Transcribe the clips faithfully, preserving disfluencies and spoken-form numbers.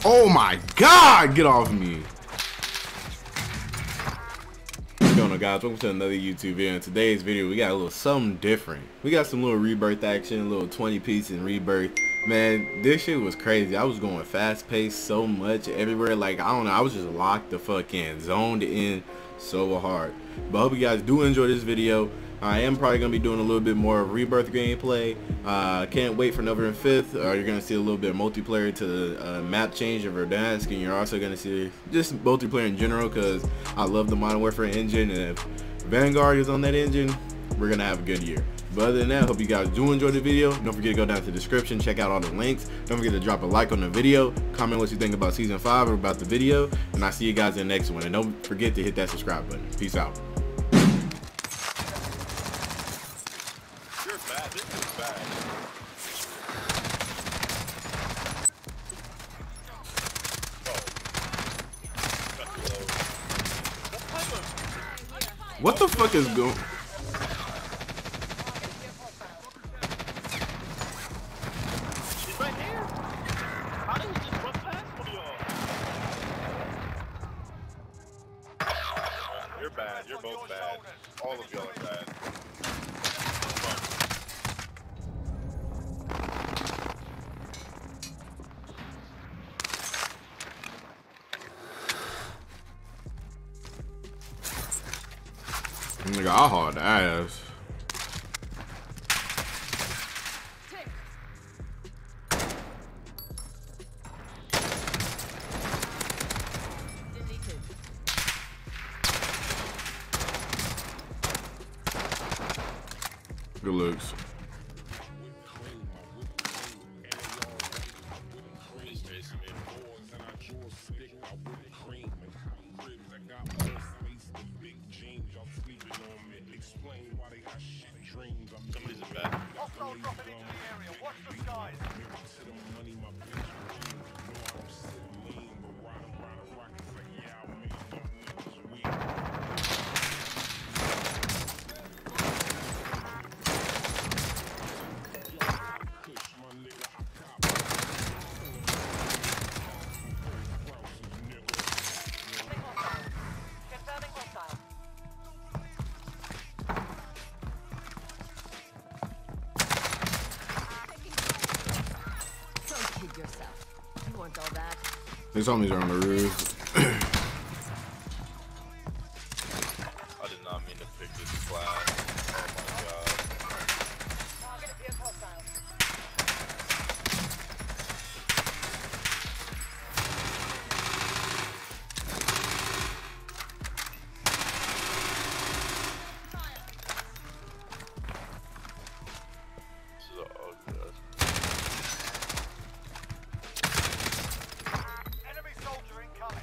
Oh my god, get off me. What's going on, guys? Welcome to another YouTube video. In today's video, we got a little something different. We got some little rebirth action, a little twenty piece in rebirth. Man, this shit was crazy. I was going fast paced so much everywhere. Like, I don't know, I was just locked the fuck in, zoned in so hard. But I hope you guys do enjoy this video. I am probably going to be doing a little bit more rebirth gameplay. Uh, can't wait for November fifth. Uh, you're going to see a little bit of multiplayer to the uh, map change of Verdansk, and you're also going to see just multiplayer in general because I love the Modern Warfare engine, and if Vanguard is on that engine, we're going to have a good year. But other than that, I hope you guys do enjoy the video. Don't forget to go down to the description, check out all the links. Don't forget to drop a like on the video, comment what you think about season five or about the video, and I'll see you guys in the next one. And don't forget to hit that subscribe button. Peace out. You're bad. This is bad. Oh. What the fuck is going? He's right here. How did he just run past one of y'all? You're bad. You're both bad. All of y'all are bad. Nigga, I hauled ass. Good looks. Somebody's a bad. Hostile dropping into the area. Watch the skies. Confirming hostile. Don't kid yourself. You want all that? His homies are on the roof. I did not mean to pick this class. Oh my god. Target appears hostile. This is a ugly ass. Enemy soldier incoming.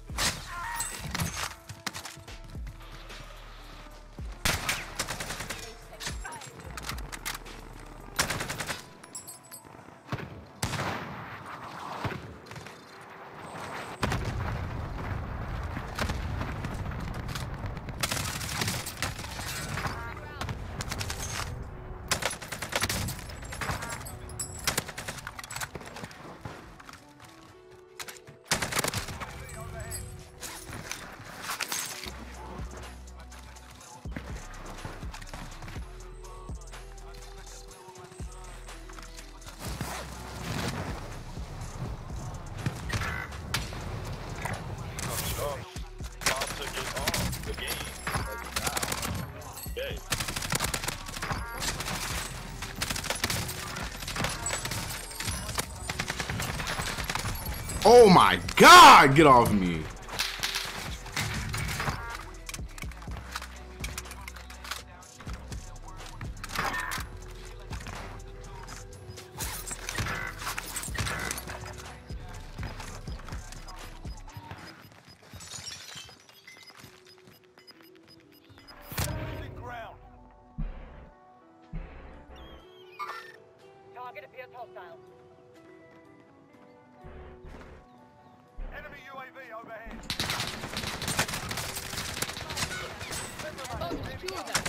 Oh my god, get off me. Losing ground. Target appears hostile. Enemy U A V overhead. Oh, there's two of them.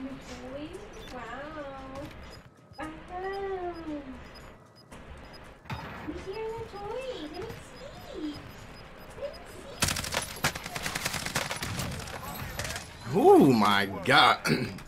toys? Wow. Wow. Let me see your new toys. Let me see. Let me see. Oh my god.